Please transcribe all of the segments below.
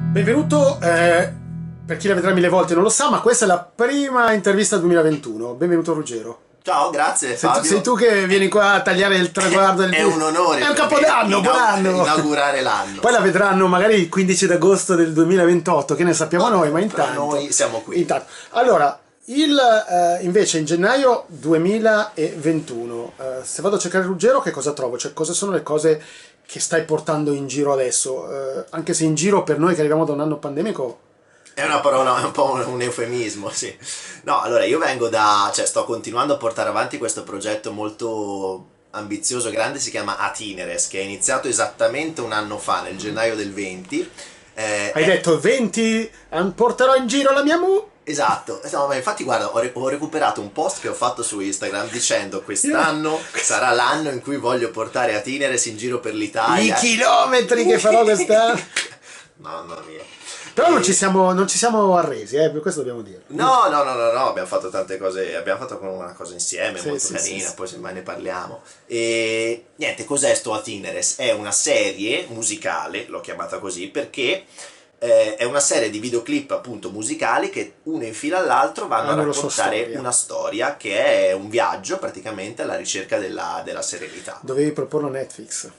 Benvenuto, per chi la vedrà mille volte non lo sa, ma questa è la prima intervista 2021. Benvenuto Ruggero. Ciao, grazie Fabio. Sei tu che vieni qua a tagliare il traguardo del... È un onore. È un capodanno, buon anno! Inaugurare l'anno. Poi la vedranno magari il 15 d'agosto del 2028, che ne sappiamo noi, ma intanto... Noi siamo qui. Intanto. Allora, invece in gennaio 2021, se vado a cercare Ruggero, che cosa trovo? Cioè, cosa sono le cose che stai portando in giro adesso? Anche se in giro per noi che arriviamo da un anno pandemico... È una parola, è un po' un eufemismo, sì. No, allora io cioè sto continuando a portare avanti questo progetto molto ambizioso e grande, si chiama Atineres, che è iniziato esattamente un anno fa, nel gennaio del 20. Hai detto 20, porterò in giro la mia mu... Esatto, no, ma infatti guarda, ho recuperato un post che ho fatto su Instagram dicendo quest'anno sarà l'anno in cui voglio portare Atineres in giro per l'Italia. I chilometri che farò quest'anno! Mamma mia. Però non ci siamo arresi, per questo dobbiamo dire. No, abbiamo fatto tante cose, abbiamo fatto una cosa insieme, Sì, molto sì, carina, sì. poi semmai ne parliamo. E niente, cos'è sto Atineres? È una serie musicale, l'ho chiamata così, perché è una serie di videoclip appunto musicali che uno in fila all'altro vanno a raccontare una storia che è un viaggio praticamente alla ricerca della serenità. Dovevi proporlo a Netflix.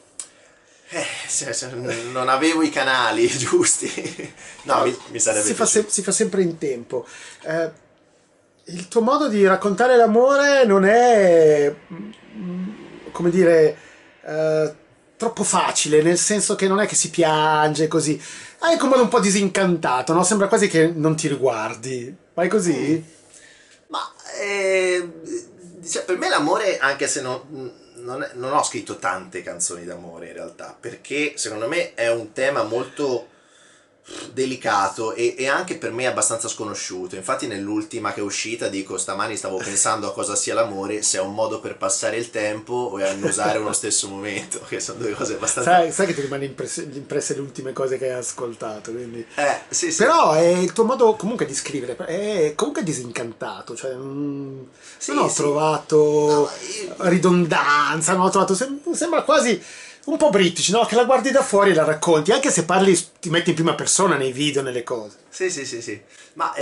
Non avevo i canali giusti. No, mi sarebbe piaciuto. Si fa sempre in tempo. Il tuo modo di raccontare l'amore non è, come dire, troppo facile, nel senso che non è che si piange così. Hai un modo un po' disincantato, no? Sembra quasi che non ti riguardi. Vai così? Ma per me l'amore, anche se non ho scritto tante canzoni d'amore in realtà, perché secondo me è un tema molto delicato e anche per me abbastanza sconosciuto. Infatti nell'ultima che è uscita dico stamani stavo pensando a cosa sia l'amore, se è un modo per passare il tempo o è annusare uno stesso momento, che sono due cose abbastanza... Sai che ti rimane impresse le ultime cose che hai ascoltato, quindi... sì. Però è il tuo modo comunque di scrivere, è comunque disincantato, cioè non ho trovato ridondanza, non ho trovato... Sembra quasi un po' british, no? Che la guardi da fuori e la racconti, anche se parli, ti metti in prima persona nei video, nelle cose. Sì. Ma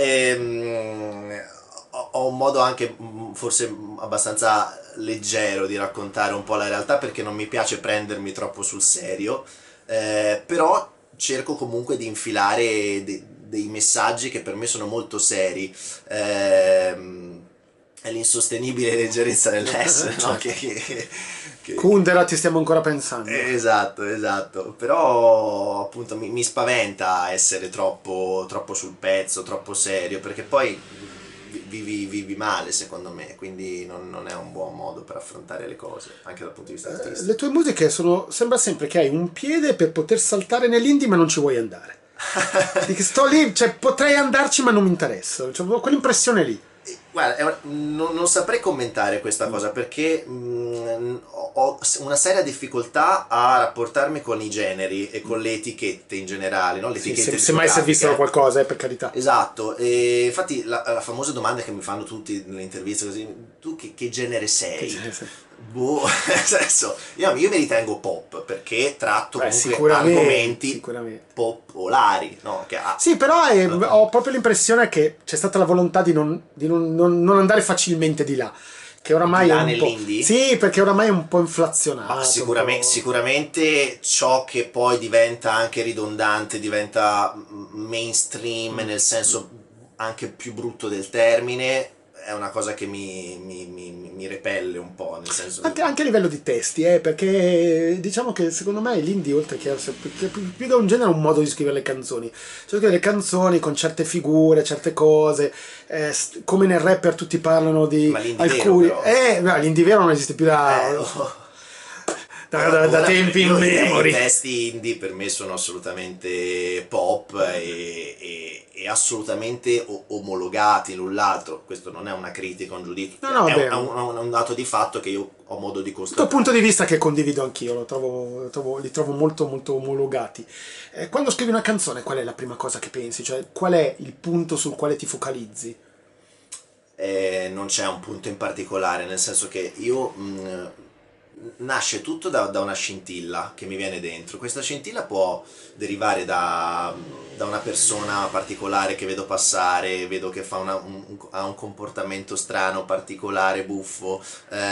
ho un modo anche forse abbastanza leggero di raccontare un po' la realtà, perché non mi piace prendermi troppo sul serio, però cerco comunque di infilare dei messaggi che per me sono molto seri. È l'insostenibile leggerezza dell'essere, no? Kundera, ti stiamo ancora pensando. Esatto, però appunto mi spaventa essere troppo sul pezzo, troppo serio, perché poi vivi male secondo me, quindi non è un buon modo per affrontare le cose, anche dal punto di vista artistico. Le tue musiche sembra sempre che hai un piede per poter saltare nell'indie ma non ci vuoi andare. Perché sto lì, cioè potrei andarci ma non mi interessa, cioè, ho quell'impressione lì. Guarda, non saprei commentare questa cosa, perché ho una seria difficoltà a rapportarmi con i generi e con le etichette in generale, no? Le etichette se mai servissero qualcosa, per carità. Esatto, e infatti la famosa domanda che mi fanno tutti nelle interviste così: tu che genere sei? Che genere sei? Boh, nel senso, io mi ritengo pop perché tratto comunque argomenti popolari, no? Sì, però ho proprio l'impressione che c'è stata la volontà di non andare facilmente di là. Che oramai di là è un nell'indie? Sì, perché oramai è un po' inflazionato. Sicuramente ciò che poi diventa anche ridondante, diventa mainstream, nel senso anche più brutto del termine, è una cosa che mi repelle un po', nel senso... Anche a livello di testi, perché diciamo che secondo me l'indie, oltre che più che un genere, è un modo di scrivere le canzoni. Cioè scrivere le canzoni con certe figure, certe cose, come nel rapper tutti parlano di alcuni... l'indie vero non esiste più da tempi immemori. I testi indie per me sono assolutamente pop e assolutamente omologati l'un l'altro. Questo non è una critica, un giudizio, è un dato di fatto che io ho modo di constatare. Questo punto di vista che condivido anch'io, li trovo molto molto omologati. Quando scrivi una canzone, qual è la prima cosa che pensi? Cioè, qual è il punto sul quale ti focalizzi? Non c'è un punto in particolare, nel senso che io nasce tutto da una scintilla che mi viene dentro. Questa scintilla può derivare da una persona particolare che vedo passare, vedo che fa ha un comportamento strano, particolare, buffo,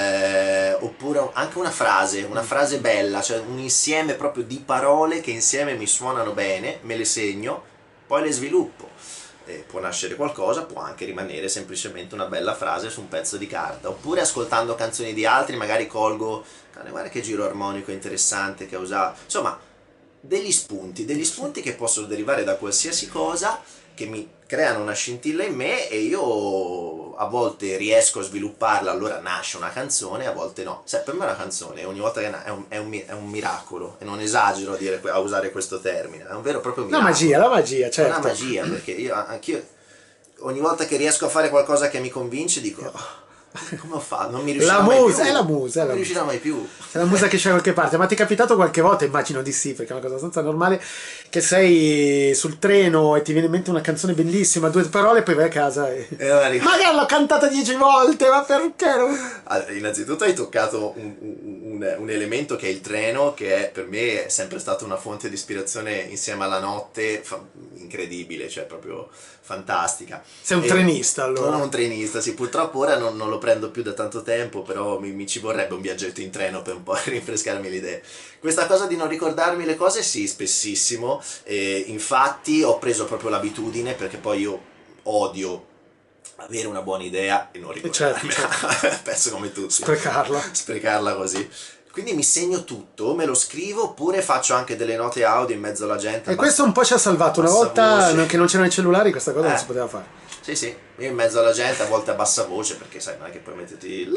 oppure anche una frase bella, cioè un insieme proprio di parole che insieme mi suonano bene, me le segno, poi le sviluppo. Può nascere qualcosa, può anche rimanere semplicemente una bella frase su un pezzo di carta, oppure ascoltando canzoni di altri magari colgo, guarda che giro armonico interessante che ha usato, insomma degli spunti che possono derivare da qualsiasi cosa, che mi creano una scintilla in me e io a volte riesco a svilupparla, allora nasce una canzone, a volte no. Per me una canzone ogni volta che è un miracolo, e non esagero a usare questo termine, è un vero e proprio miracolo. La magia, certo. È una magia, perché anch'io ogni volta che riesco a fare qualcosa che mi convince dico come ho fatto? Non mi riuscirò mai più. È la musa. Non mi riuscirò mai più. È la musa che c'è da qualche parte. Ma ti è capitato qualche volta? Immagino di sì, perché è una cosa abbastanza normale, che sei sul treno e ti viene in mente una canzone bellissima, 2 parole, e poi vai a casa e magari l'ho cantata 10 volte, ma perché? Allora, innanzitutto hai toccato un elemento che è il treno, che per me è sempre stata una fonte di ispirazione insieme alla notte, incredibile, cioè proprio fantastica. Sei un trenista, allora? Sono un trenista, sì, purtroppo ora non lo prendo più da tanto tempo, però mi ci vorrebbe un viaggetto in treno per un po' rinfrescarmi le idee. Questa cosa di non ricordarmi le cose, sì, spessissimo, infatti ho preso proprio l'abitudine, perché poi io odio avere una buona idea e non ricordarmela, certo. Penso come tutti. Sprecarla così. Quindi mi segno tutto, me lo scrivo, oppure faccio anche delle note audio in mezzo alla gente. E questo un po' ci ha salvato. Una volta che non c'erano i cellulari, questa cosa non si poteva fare. Sì, io in mezzo alla gente, a volte a bassa voce, perché sai, non è che puoi metterti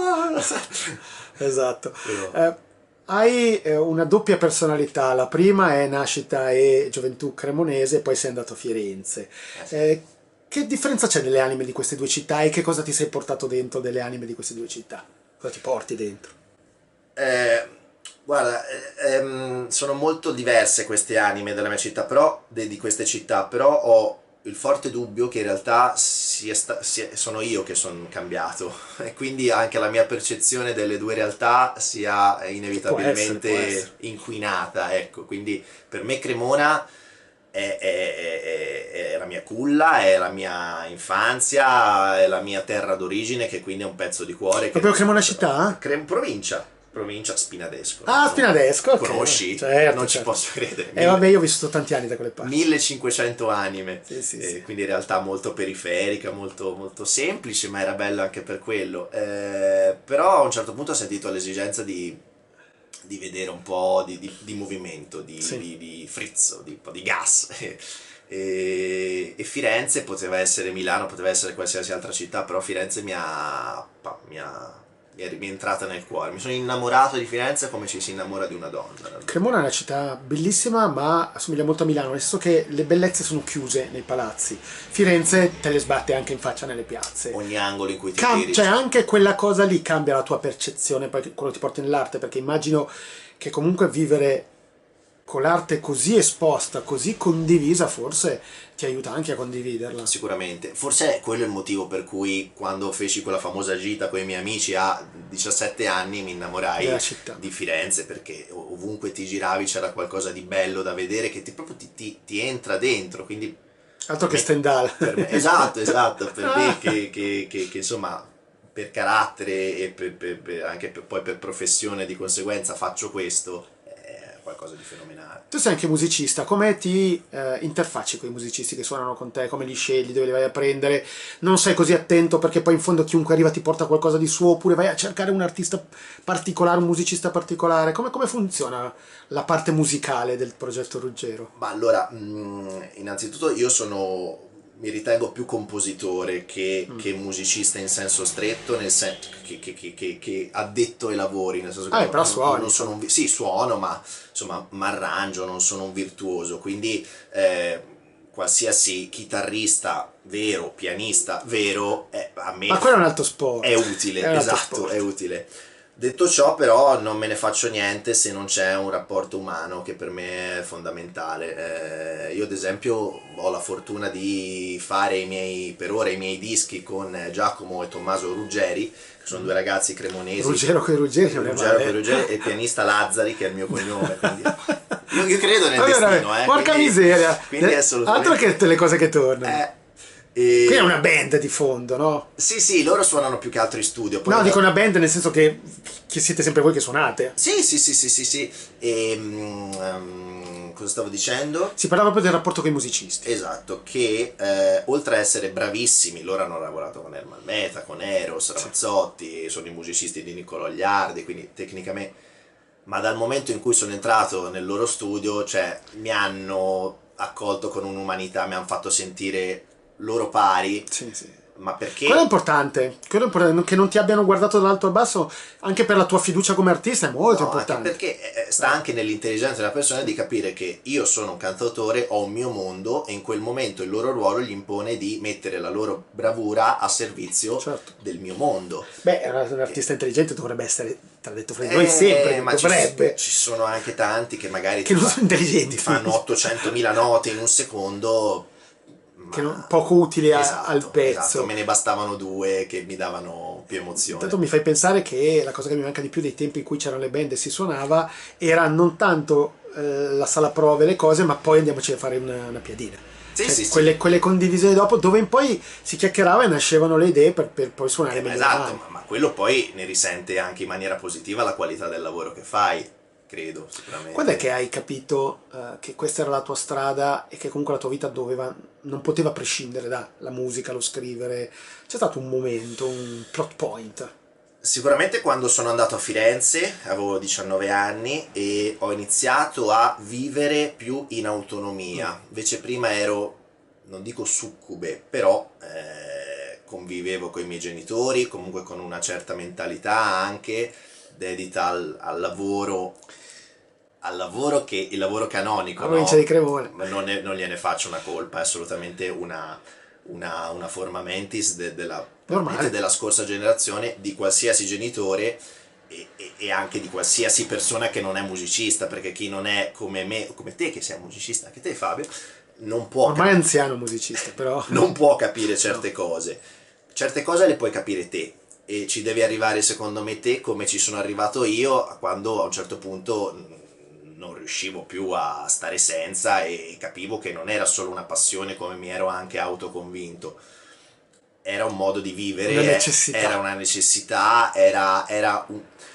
Esatto. Hai una doppia personalità, la prima è nascita e gioventù cremonese, poi sei andato a Firenze. Che differenza c'è nelle anime di queste 2 città e che cosa ti sei portato dentro delle anime di queste 2 città? Cosa ti porti dentro? Guarda, sono molto diverse queste anime della mia città, però di queste città, però ho il forte dubbio che in realtà sono io che sono cambiato, e quindi anche la mia percezione delle 2 realtà sia inevitabilmente può essere. inquinata, ecco. Quindi per me Cremona è la mia culla, è la mia infanzia, è la mia terra d'origine, che quindi è un pezzo di cuore. Proprio Cremona città? Provincia Spinadesco. Spinadesco, ok. Conosci? Certo, non ci posso credere. Vabbè, io ho vissuto tanti anni da quelle parti. 1500 anime, sì. quindi in realtà molto periferica, molto, molto semplice, ma era bello anche per quello. Però a un certo punto ho sentito l'esigenza di vedere un po' di movimento, di frizzo, un po' di gas. E Firenze poteva essere Milano, poteva essere qualsiasi altra città, però Firenze mi è rientrata nel cuore. Mi sono innamorato di Firenze come ci si innamora di una donna. Cremona è una città bellissima, ma assomiglia molto a Milano, nel senso che le bellezze sono chiuse nei palazzi. Firenze te le sbatte anche in faccia nelle piazze. Ogni angolo in cui ti tiri. Cioè anche quella cosa lì cambia la tua percezione, poi quello ti porta nell'arte, perché immagino che comunque vivere con l'arte così esposta, così condivisa, forse ti aiuta anche a condividerla. Sicuramente, forse è quello il motivo per cui quando feci quella famosa gita con i miei amici a 17 anni mi innamorai di Firenze, perché ovunque ti giravi c'era qualcosa di bello da vedere che proprio ti entra dentro, quindi altro che Stendhal. Esatto, per me che insomma per carattere e anche poi per professione di conseguenza faccio questo, è qualcosa di fenomenale. Tu sei anche musicista, come ti interfacci con i musicisti che suonano con te, come li scegli, dove li vai a prendere? Non sei così attento perché poi in fondo chiunque arriva ti porta qualcosa di suo, oppure vai a cercare un artista particolare, un musicista particolare? Come funziona la parte musicale del progetto Ruggero? Ma allora, innanzitutto io mi ritengo più compositore che musicista in senso stretto, nel senso che addetto ai lavori, nel senso che però suoni. Non sono sì, suono, ma insomma m'arrangio, non sono un virtuoso, quindi qualsiasi chitarrista vero, pianista vero, a me ma quello è un altro sport. è utile, esatto, è utile. Detto ciò, però, non me ne faccio niente se non c'è un rapporto umano che per me è fondamentale. Io, ad esempio, ho la fortuna di fare per ora i miei dischi con Giacomo e Tommaso Ruggeri, che sono due ragazzi cremonesi. Ruggero coi Ruggeri non è Ruggero male. con Ruggeri e il pianista Lazzari, che è il mio cognome. Quindi io credo nel Vabbè, destino, vabbè, porca quindi, miseria. quindi assolutamente. Altro che le cose che tornano. Qui è E... una band di fondo, no? Sì, sì, loro suonano più che altro in studio. Poi No, dico una band nel senso che siete sempre voi che suonate. Sì, sì, sì, sì, sì, sì. E cosa stavo dicendo? Si parla proprio del rapporto con i musicisti. Esatto, che oltre a essere bravissimi, loro hanno lavorato con Ermal Meta, con Eros, Ramazzotti, sono i musicisti di NiccolòGliardi, quindi tecnicamente... Ma dal momento in cui sono entrato nel loro studio, cioè, mi hanno accolto con un'umanità, mi hanno fatto sentire loro pari, Sì, sì. ma Quello è perché... importante, che non ti abbiano guardato dall'alto al basso, anche per la tua fiducia come artista è molto No, anche importante. perché sta anche nell'intelligenza della persona di capire che io sono un cantautore, ho un mio mondo e in quel momento il loro ruolo gli impone di mettere la loro bravura a servizio Certo. del mio mondo. Beh, un artista intelligente dovrebbe essere, tra detto fra di noi, sempre, Ma dovrebbe. ci sono anche tanti che magari Che non sono intelligenti. ti fanno 800.000 note in un secondo, Che ma poco utili esatto, al pezzo. esatto, me ne bastavano due che mi davano più emozione. Intanto mi fai pensare che la cosa che mi manca di più dei tempi in cui c'erano le band e si suonava era non tanto la sala prove, le cose, ma poi andiamoci a fare una piadina. Sì, Cioè, sì, quelle condivisioni dopo, dove in poi si chiacchierava e nascevano le idee per poi suonare meglio. Esatto, avanti. ma quello poi ne risente anche in maniera positiva la qualità del lavoro che fai, credo, sicuramente. Quando è che hai capito che questa era la tua strada e che comunque la tua vita non poteva prescindere dalla musica, lo scrivere? C'è stato un momento, un plot point? Sicuramente quando sono andato a Firenze, avevo 19 anni e ho iniziato a vivere più in autonomia. Invece prima ero, non dico succube, però convivevo con i miei genitori, comunque con una certa mentalità anche dedita al lavoro che il lavoro canonico, La provincia di Cremona. non gliene faccio una colpa, è assolutamente una forma mentis Normale. della scorsa generazione, di qualsiasi genitore e anche di qualsiasi persona che non è musicista, perché chi non è come me, come te che sei musicista, anche te Fabio, non può Ormai è anziano musicista, però. non può capire certe cose. Certe cose le puoi capire te e ci devi arrivare secondo me te come ci sono arrivato io quando a un certo punto non riuscivo più a stare senza e capivo che non era solo una passione come mi ero anche autoconvinto, era un modo di vivere, Una necessità. era una necessità, era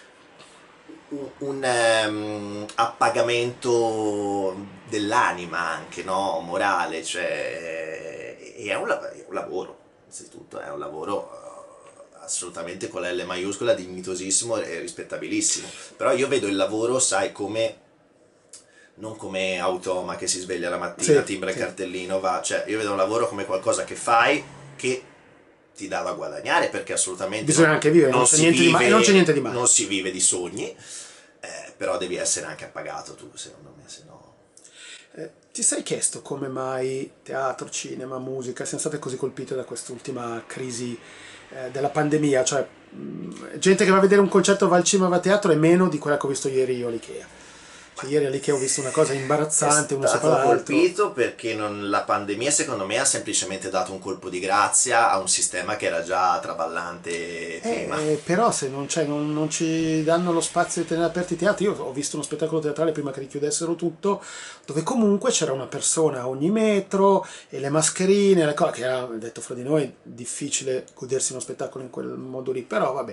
un appagamento dell'anima anche, no? Morale, cioè, e è è un lavoro, innanzitutto è un lavoro assolutamente con la L maiuscola, dignitosissimo e rispettabilissimo, però io vedo il lavoro, sai, come non come automa che si sveglia la mattina, Sì, timbra il sì. cartellino, va, cioè io vedo un lavoro come qualcosa che fai che ti dà da guadagnare, perché assolutamente Bisogna anche vivere, non c'è niente di male. Non c'è niente di male. non si vive di sogni, però devi essere anche appagato tu, secondo me, se no... Ti sei chiesto come mai teatro, cinema, musica siano state così colpite da quest'ultima crisi della pandemia? Cioè, gente che va a vedere un concerto, va al cinema, va a teatro, è meno di quella che ho visto ieri io all'Ikea. Cioè, ieri all'Ikea ho visto una cosa imbarazzante, uno È sopra stato l'altro. colpito perché la pandemia secondo me ha semplicemente dato un colpo di grazia a un sistema che era già traballante prima. Però se non ci danno lo spazio di tenere aperti i teatri, io ho visto uno spettacolo teatrale prima che richiudessero tutto, dove comunque c'era una persona a ogni metro e le mascherine, le cose, che era, detto fra di noi, difficile godersi uno spettacolo in quel modo lì, però vabbè.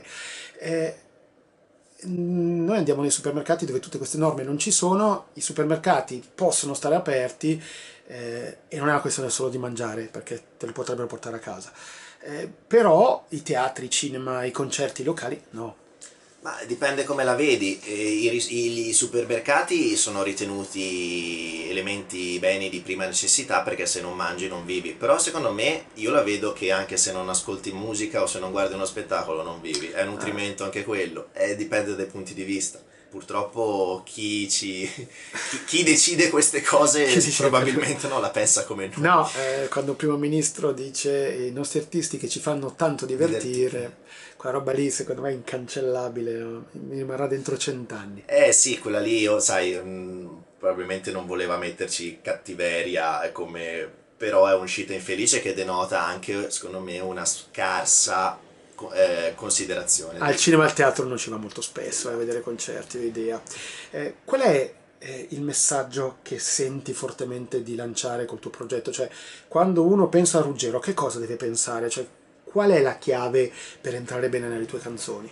Noi andiamo nei supermercati dove tutte queste norme non ci sono, i supermercati possono stare aperti e non è una questione solo di mangiare, perché te lo potrebbero portare a casa. Però i teatri, i cinema, i concerti locali no. Ma dipende come la vedi, i supermercati sono ritenuti elementi, beni di prima necessità perché se non mangi non vivi, però secondo me io la vedo che anche se non ascolti musica o se non guardi uno spettacolo non vivi, è nutrimento anche quello, dipende dai punti di vista. purtroppo chi decide queste cose Chi dice- probabilmente non la pensa come noi. No, quando il primo ministro dice i nostri artisti che ci fanno tanto divertire, quella roba lì secondo me è incancellabile, no? Mi rimarrà dentro 100 anni. Sì, quella lì, io, sai, probabilmente non voleva metterci cattiveria però è un'uscita infelice che denota anche, secondo me, una scarsa considerazione. Al cinema e al teatro non ci va molto spesso a vedere concerti, l'idea. Qual è il messaggio che senti fortemente di lanciare col tuo progetto? Cioè, quando uno pensa a Ruggero, che cosa deve pensare? Cioè, qual è la chiave per entrare bene nelle tue canzoni?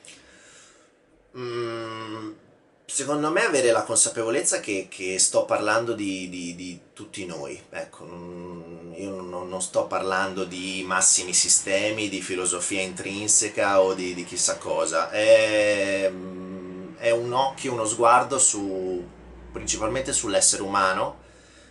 Mm, Secondo me avere la consapevolezza che sto parlando di tutti noi, ecco, io non sto parlando di massimi sistemi, di filosofia intrinseca o di chissà cosa, è un occhio, uno sguardo principalmente sull'essere umano,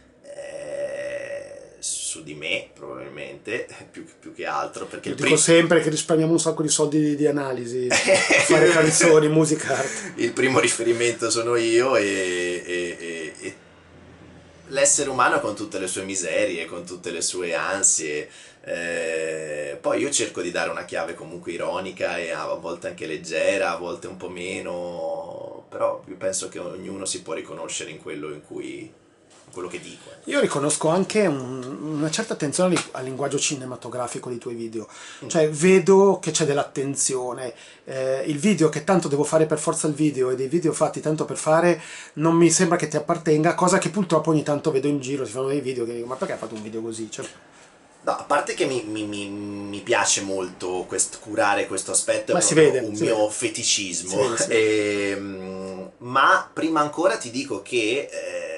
su di me probabilmente, più che altro, perché Io dico sempre che risparmiamo un sacco di soldi di analisi a fare canzoni, musica, arte. il primo riferimento sono io e l'essere umano con tutte le sue miserie, con tutte le sue ansie. Poi io cerco di dare una chiave comunque ironica e a volte anche leggera, a volte un po' meno, però io penso che ognuno si può riconoscere in quello che dico. Io riconosco anche una certa attenzione al linguaggio cinematografico dei tuoi video, cioè vedo che c'è dell'attenzione. Il video che tanto devo fare per forza il video e dei video fatti tanto per fare non mi sembra che ti appartenga, cosa che purtroppo ogni tanto vedo in giro, si fanno dei video che dico ma perché hai fatto un video così? Cioè, No, a parte che mi piace molto curare questo aspetto, ma è si proprio vede, un si mio vede. feticismo. Si vede. Ma prima ancora ti dico che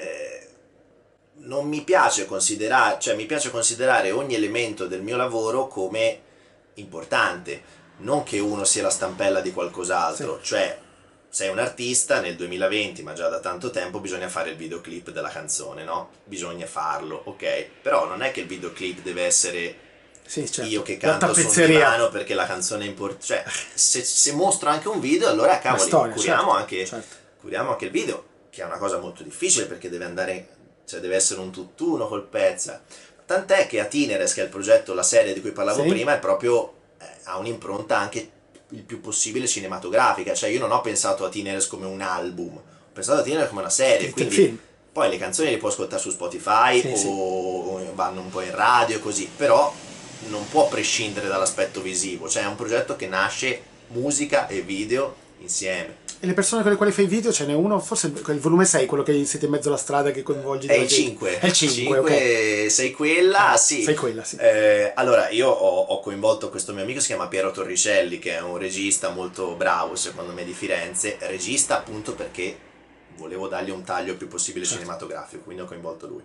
non mi piace considerare, cioè mi piace considerare ogni elemento del mio lavoro come importante, non che uno sia la stampella di qualcos'altro, Sì. cioè sei un artista nel 2020, ma già da tanto tempo bisogna fare il videoclip della canzone, no? Bisogna farlo, ok? Però non è che il videoclip deve essere Sì, certo. io che La canto sul tappezzeria. divano perché la canzone è importante. Cioè, se mostro anche un video, allora Una cavoli, storia, certo, certo. curiamo anche il video, che è una cosa molto difficile perché deve essere un tutt'uno col pezzo. Tant'è che Atineres, che è il progetto, la serie di cui parlavo Sì. prima, è proprio ha un'impronta anche il più possibile cinematografica. Cioè, io non ho pensato a Atineres come un album, ho pensato a Atineres come una serie, Il quindi film. poi le canzoni le puoi ascoltare su Spotify Sì, sì. o vanno un po' in radio così, però non può prescindere dall'aspetto visivo, cioè è un progetto che nasce musica e video insieme. E le persone con le quali fai video, ce n'è uno, forse il volume 6, quello che siete in mezzo alla strada che coinvolgi È della il gente. 5. È il 5, ok. Sei quella, sì. Sei quella, sì. Allora, io ho coinvolto questo mio amico, si chiama Piero Torricelli, che è un regista molto bravo, secondo me, di Firenze. Regista appunto perché volevo dargli un taglio il più possibile Certo. cinematografico, quindi ho coinvolto lui.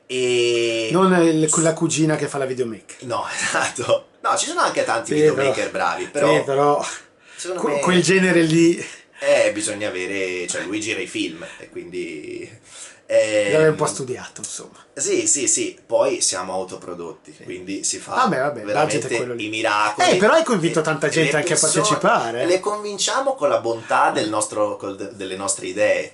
E... Non la cugina che fa la videomake. No, esatto. No, ci sono anche tanti Sì, videomaker bravi, però... Sì, però Secondo me... quel genere lì bisogna avere... Cioè, lui gira i film, e quindi... l'aveva un po' studiato, insomma. Sì, poi siamo autoprodotti, quindi si fa Vabbè, il budget veramente è quello lì. i miracoli. Però hai convinto tanta e gente le anche a persone- partecipare. Le convinciamo con la bontà delle nostre idee.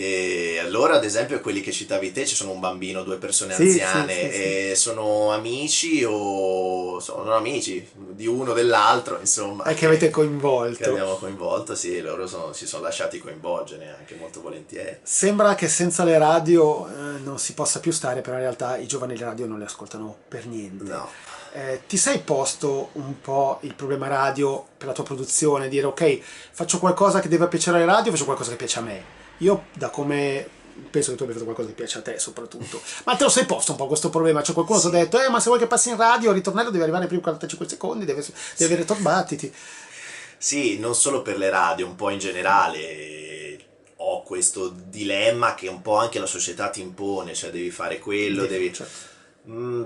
E allora, ad esempio, quelli che citavi te, ci sono un bambino, due persone Sì, anziane, sì, sì. e sono amici o sono amici di uno o dell'altro, insomma. Che avete Che coinvolto. abbiamo coinvolto, sì, e loro si sono lasciati coinvolgere anche molto volentieri. Sembra che senza le radio non si possa più stare, però in realtà i giovani le radio non le ascoltano per niente. No. Ti sei posto un po' il problema radio per la tua produzione, dire ok, faccio qualcosa che deve piacere alle radio, faccio qualcosa che piace a me. Io da come penso che tu abbia fatto qualcosa che piace a te soprattutto, ma te lo sei posto un po' questo problema? C'è qualcuno che ti ha detto ma se vuoi che passi in radio il ritornello deve arrivare prima di 45 secondi, deve avere tot battiti. Sì, non solo per le radio, un po' in generale ho questo dilemma che un po' anche la società ti impone, cioè devi fare quello, devi... Certo. Mm,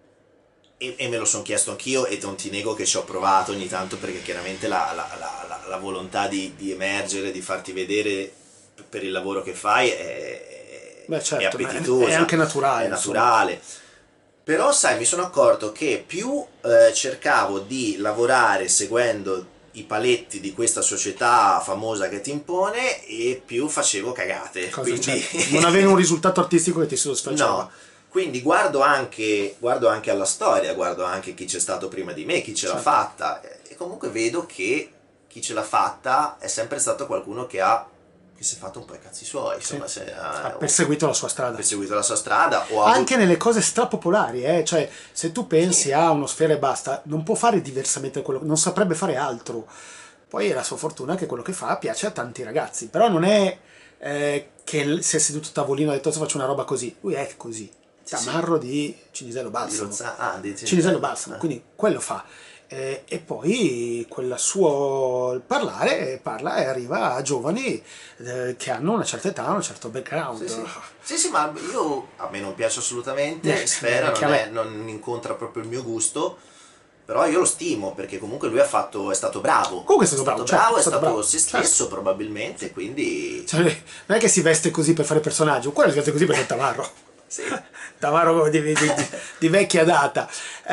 e me lo sono chiesto anch'io e non ti nego che ci ho provato ogni tanto perché chiaramente la volontà di emergere, di farti vedere per il lavoro che fai Beh, è certo, ma appetitosa, è anche naturale, è naturale. Però sai, mi sono accorto che più cercavo di lavorare seguendo i paletti di questa società famosa che ti impone e più facevo cagate. Cosa Quindi c'è? Non avevi un risultato artistico che ti soddisfaceva. no, quindi guardo anche alla storia, guardo anche chi c'è stato prima di me, chi ce l'ha Certo. fatta, e comunque vedo che chi ce l'ha fatta è sempre stato qualcuno che si è fatto un po' i cazzi suoi, insomma, Sì. se Ha ha perseguito la sua strada. perseguito la sua strada o ha Anche nelle cose strapopolari, cioè se tu pensi a uno Sfera Ebbasta, non può fare diversamente da quello, non saprebbe fare altro. Poi è la sua fortuna che quello che fa piace a tanti ragazzi, però non è che si è seduto a tavolino e ha detto adesso faccio una roba così, lui è così. Sì, sì. Tamarro di Cinisello di Balsamo. di Cinisello Balsamo, quindi quello fa. E poi quel suo parlare parla e arriva a giovani che hanno una certa età, un certo background. Sì, sì. Sì, sì, ma a me non piace assolutamente, Sfera Anche a me. non incontra proprio il mio gusto, però io lo stimo perché comunque lui è stato bravo. Comunque è stato bravo, certo, È è stato stato bravo, se certo. stesso probabilmente, quindi Cioè, non è che si veste così per fare personaggio, quello si veste così perché è Tamarro. sì. Tamarro di vecchia data.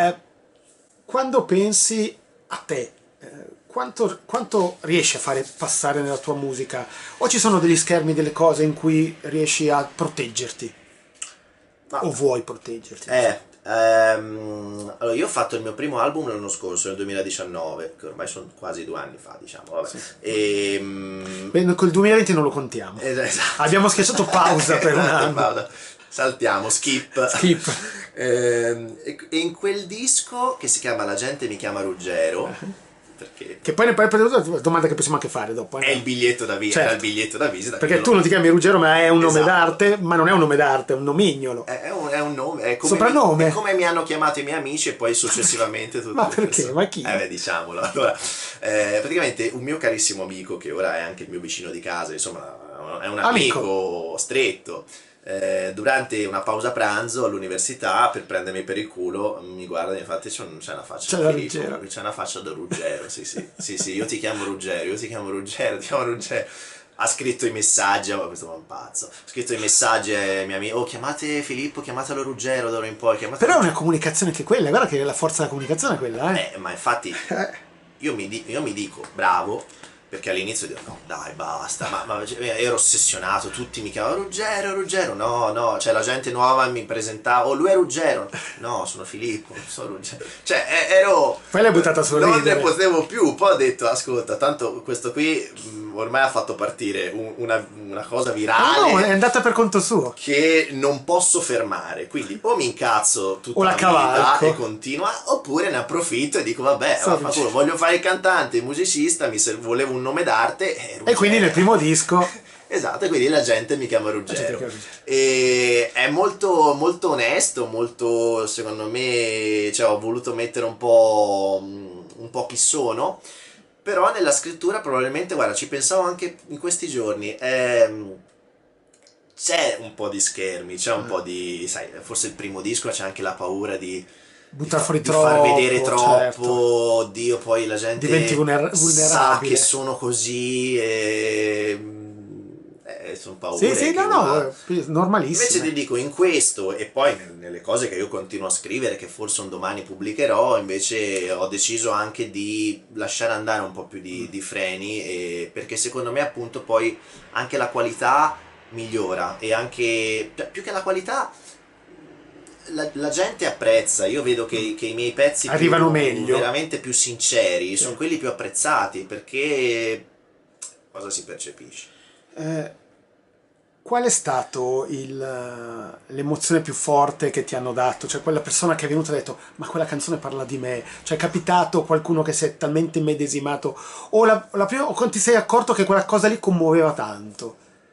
Quando pensi a te, quanto riesci a fare passare nella tua musica? O ci sono degli schermi, delle cose in cui riesci a proteggerti? Ma, O vuoi proteggerti? allora io ho fatto il mio primo album l'anno scorso, nel 2019, che ormai sono quasi 2 anni fa, diciamo, vabbè. Sì. E, Beh, col 2020 non lo contiamo. esatto. Abbiamo schiacciato pausa per un Esatto, anno. pausa. Saltiamo, skip. Skip. E in quel disco che si chiama La gente mi chiama Ruggero, perché Che poi ne parli per la domanda che possiamo anche fare dopo. è il biglietto da visita, Certo. era il biglietto da visita. Perché tu non ti chiami Ruggero, ma è un nome Esatto. d'arte, ma non è un nome d'arte, è un nomignolo. È un nome, è come Soprannome. è come mi hanno chiamato i miei amici e poi successivamente tutte Ma le perché? persone. Ma chi? Beh, diciamolo. Allora, praticamente un mio carissimo amico, che ora è anche il mio vicino di casa, insomma, è un amico stretto. Durante una pausa pranzo all'università, per prendermi per il culo, mi guarda e infatti c'è una faccia C'è da da Ruggero. c'è una faccia da Ruggero, sì, sì, io ti chiamo Ruggero, ti chiamo Ruggero. Ha scritto i messaggi, ma questo è un pazzo. Ha scritto i messaggi ai miei amici: oh, chiamate Filippo, chiamatelo Ruggero d'ora in poi. Però è una comunicazione che quella, guarda che la forza della comunicazione è quella, Ma infatti io mi dico bravo, perché all'inizio dico no dai basta, ma ero ossessionato, tutti mi chiamavano Ruggero, no, cioè la gente nuova mi presentava, oh lui è Ruggero, no sono Filippo, sono Ruggero, cioè ero, Poi l'hai buttata a sorridere. non ne potevo più, poi ho detto ascolta, tanto questo qui ormai ha fatto partire una cosa virale, No, è andata per conto suo. che non posso fermare, quindi o mi incazzo tutta O la la vita cavalco. e continua, oppure ne approfitto e dico vabbè, vaffanculo, voglio fare il cantante, il musicista, volevo un nome d'arte E quindi nel primo disco esatto, e quindi la gente mi chiama Ruggero. E è molto, molto onesto, molto, secondo me, cioè, ho voluto mettere un po' chi sono, però nella scrittura probabilmente, guarda, ci pensavo anche in questi giorni, c'è un po' di schermi, c'è un po' di, sai, forse il primo disco c'è anche la paura di buttare fuori di far vedere troppo, troppo, certo. oddio, poi la gente Diventi sa vulnerabile. che sono così e sono Sì, paure sì, che no, Invece normalissimo. ti dico, in questo e poi nelle cose che io continuo a scrivere, che forse un domani pubblicherò, invece ho deciso anche di lasciare andare un po' più di freni, perché secondo me appunto poi anche la qualità migliora e anche, cioè, più che la qualità, la gente apprezza, io vedo che i miei pezzi Arrivano meglio. veramente più sinceri, Sì. sono quelli più apprezzati, perché cosa si percepisce? Qual è stato l'emozione più forte che ti hanno dato? Cioè quella persona che è venuta e ha detto ma quella canzone parla di me? Cioè è capitato qualcuno che si è talmente immedesimato? O la prima, o quando ti sei accorto che quella cosa lì commuoveva tanto?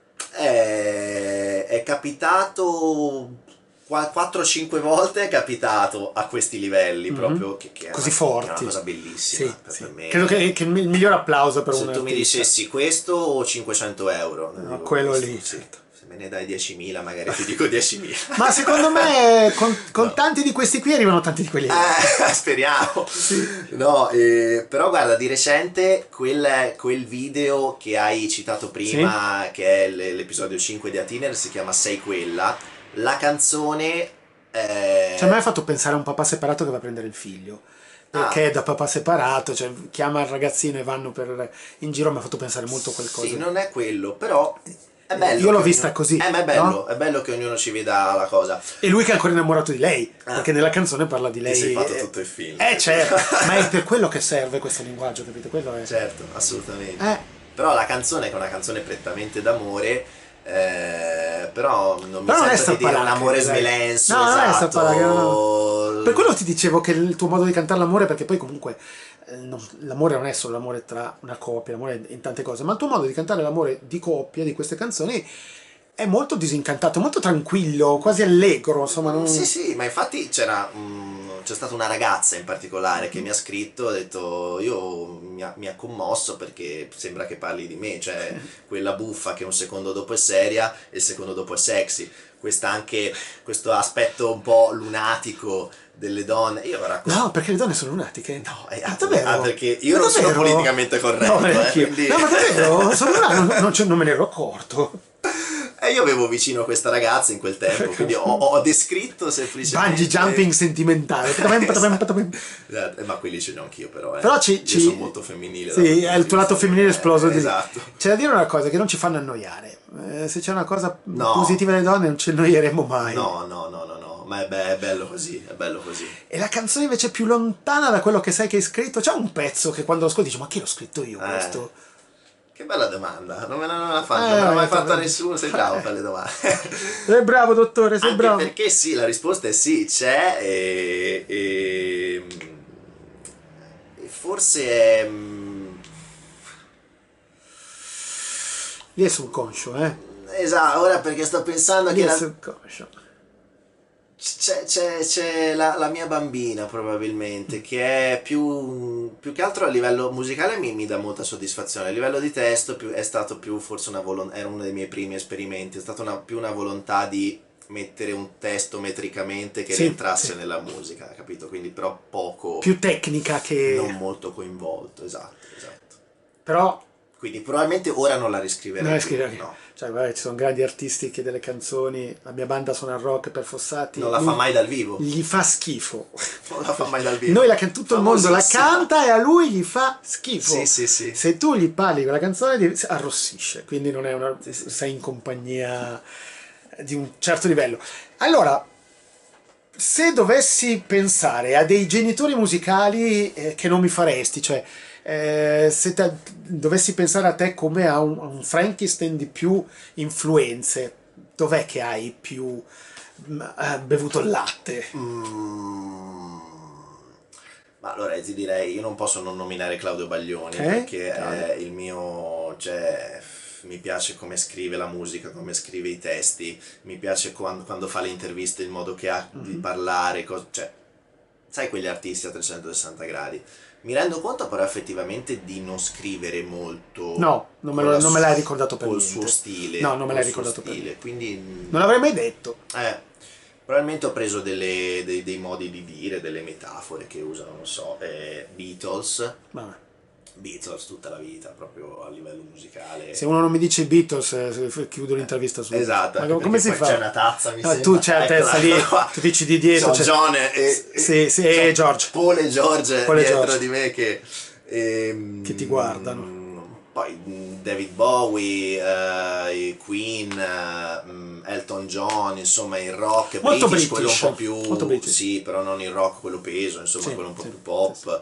È capitato 4-5 volte, è capitato a questi livelli proprio, che è Così che è forti. una cosa bellissima Sì, per sì. me. Credo che il miglior applauso per Se un tu mi artista. dicessi questo o 500 euro, No, dico quello questo, lì, sì. certo. Se me ne dai 10.000 magari ti dico 10.000. Ma secondo me con No. tanti di questi qui arrivano tanti di quelli là. Speriamo. No, però guarda, di recente quel video che hai citato prima, che è l'episodio 5 di Atiner, si chiama Sei quella. La canzone Cioè a me ha fatto pensare a un papà separato che va a prendere il figlio. che è da papà separato, cioè chiama il ragazzino e vanno in giro, mi ha fatto pensare molto a qualcosa. Sì, non è quello, però è bello. Io l'ho vista così. Ma no? è bello che ognuno ci veda la cosa. E lui che è ancora innamorato di lei, perché nella canzone parla di lei. Ti sei fatto tutto il film. Certo, ma è per quello che serve questo linguaggio, capito? Quello è. Certo, assolutamente. Però la canzone, che è una canzone prettamente d'amore, però non mi sento di dire un amore smelenso, no, esatto. Non è strappalacrime, no. Per quello ti dicevo che il tuo modo di cantare l'amore, perché poi comunque l'amore non è solo l'amore tra una coppia, l'amore in tante cose, ma il tuo modo di cantare l'amore di coppia, di queste canzoni, è molto disincantato, molto tranquillo, quasi allegro, insomma. Non. Sì, ma infatti c'è stata una ragazza in particolare che mi ha scritto, ha detto mi ha commosso perché sembra che parli di me, cioè quella buffa che un secondo dopo è seria e il secondo dopo è sexy. Questo aspetto un po' lunatico delle donne. Io racconto. No, perché le donne sono lunatiche. No, davvero? perché io non sono politicamente corretto. No, quindi. No, ma davvero? Non me ne ero accorto. E io avevo vicino questa ragazza in quel tempo, quindi ho descritto semplicemente. Bungee jumping sentimentale. Ma quelli ce li ho anch'io, però. Però io sono molto femminile. Sì, è il tuo lato femminile esploso di. Esatto. C'è da dire una cosa, che non ci fanno annoiare. Se c'è una cosa positiva delle donne non ci annoieremo mai. No, ma è bello così, è bello così. E la canzone invece più lontana da quello che sai che hai scritto? C'è un pezzo che quando lo ascolti dici, ma chi l'ho scritto io questo? Che bella domanda, non me l'ha fatta, non me l'ha mai fatta nessuno, sei bravo per le domande. Sei bravo dottore, sei Anche bravo. Perché sì, la risposta è sì, c'è e forse è. Lì è subconscio, Esatto, ora perché sto pensando Lì che è subconscio. c'è la mia bambina probabilmente che è più che altro a livello musicale mi dà molta soddisfazione, a livello di testo è stato più forse era uno dei miei primi esperimenti, è stata più una volontà di mettere un testo metricamente che rientrasse nella musica, capito? Quindi però poco, più tecnica che non molto coinvolto, esatto. Però quindi probabilmente ora non la riscriverei più, no. Cioè, vabbè, ci sono grandi artisti che delle canzoni, la mia banda suona il rock per Fossati, non la fa mai dal vivo, gli fa schifo, non la fa mai dal vivo. Tutto il mondo la canta e a lui gli fa schifo. Sì. Se tu gli parli quella canzone arrossisce, quindi non è sei in compagnia di un certo livello. Allora, se dovessi pensare a dei genitori musicali che non mi faresti, cioè se dovessi pensare a te come a un Frankenstein di più influenze, dov'è che hai più bevuto il latte? Ma allora ti direi, io non posso non nominare Claudio Baglioni perché è il mio, cioè, mi piace come scrive la musica, come scrive i testi, mi piace quando fa le interviste, il modo che ha di parlare, cioè, sai quegli artisti a 360 gradi. Mi rendo conto però effettivamente di non scrivere molto. No, non me l'hai ricordato per niente. Col suo stile. No, non me l'hai ricordato per niente. Quindi. Non l'avrei mai detto. Probabilmente ho preso dei modi di dire, delle metafore che usano, non so, Beatles. Beatles tutta la vita, proprio a livello musicale. Se uno non mi dice Beatles, chiudo l'intervista subito. Esatto. Ma come si fa? C'è una tazza, mi sembra. Tu c'è la testa lì, tu dici di dietro. John e George. Paul e George dietro di me che ti guardano. Poi David Bowie, Queen, Elton John, insomma il rock molto British, quello un po' più molto British. sì, però non il rock quello peso, insomma quello un po' più pop.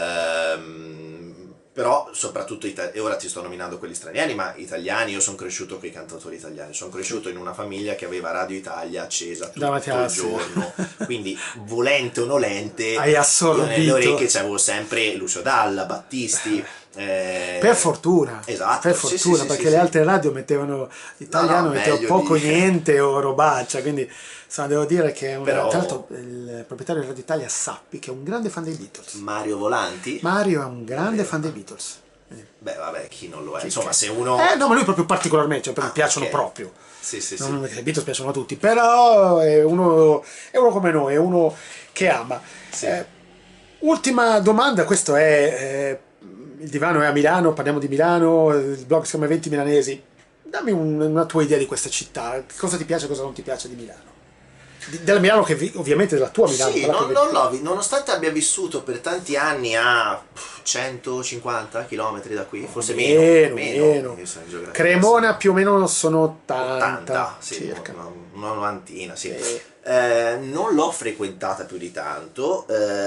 Però soprattutto e ora ti sto nominando quelli stranieri, ma italiani. Io sono cresciuto con i cantautori italiani, sono cresciuto in una famiglia che aveva Radio Italia accesa tutto il giorno, quindi volente o nolente hai assorbito. Io nelle orecchie c'avevo sempre Lucio Dalla, Battisti. Per fortuna, esatto, per fortuna, perché le altre radio mettevano l'italiano, metteva poco niente o robaccia, quindi devo dire che tra l'altro il proprietario di Radio Italia Sappi che è un grande fan dei Beatles. Mario Volanti. Mario è un grande fan dei Beatles. Beh vabbè, chi non lo è? Insomma, se uno. No, ma lui proprio particolarmente, cioè mi piacciono proprio. Sì. Non i Beatles piacciono a tutti, però è uno come noi, è uno che ama. Sì. Ultima domanda, questo è il divano è a Milano, parliamo di Milano, il blog si chiama Eventi Milanesi. Dammi una tua idea di questa città, cosa ti piace, cosa non ti piace di Milano? della Milano ovviamente della tua Milano. Sì, quella non l'ho nonostante abbia vissuto per tanti anni a 150 km da qui, forse meno. Io sono in geografia, Cremona più o meno sono 80 sì, circa. una novantina, sì. Sì. Non l'ho frequentata più di tanto.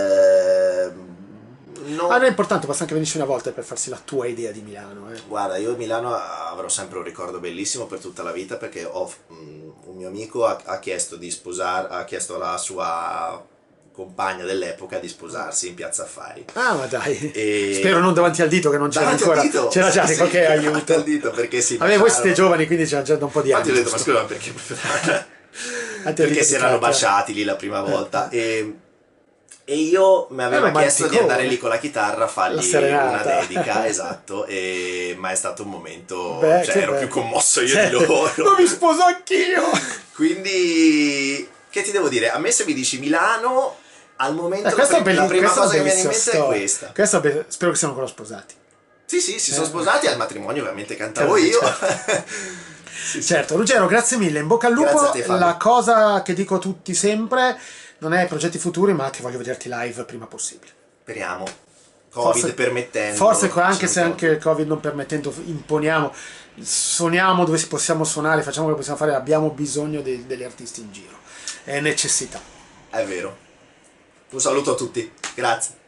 Non è importante, basta anche venirci una volta per farsi la tua idea di Milano. Guarda, io a Milano avrò sempre un ricordo bellissimo per tutta la vita, perché un mio amico ha chiesto di ha chiesto alla sua compagna dell'epoca di sposarsi in Piazza Affari. Ah, ma dai. E... Spero non davanti al dito, che non c'era ancora. C'era già sì, qualche aiuto. Davanti al dito, perché si vabbè, voi siete giovani, quindi c'era già da un po' di anni. Infatti ho detto, ma scusa, perché si erano baciati lì la prima volta. E io mi aveva chiesto di andare lì con la chitarra a fargli una dedica, esatto, ma è stato un momento, ero più commosso io di loro. Non mi sposo anch'io! Quindi, che ti devo dire? A me se mi dici Milano, al momento la prima cosa che mi viene in mente è questa. Spero che siano ancora sposati. Sì, si sono sposati, al matrimonio ovviamente cantavo io. Certo, Ruggero, grazie mille, in bocca al lupo. Te, la cosa che dico a tutti sempre non è progetti futuri, ma che voglio vederti live prima possibile. Speriamo. Covid permettendo. Forse anche se anche il Covid non permettendo, imponiamo, suoniamo dove possiamo suonare, facciamo quello che possiamo fare, abbiamo bisogno degli artisti in giro. È necessità. È vero. Un saluto a tutti. Grazie.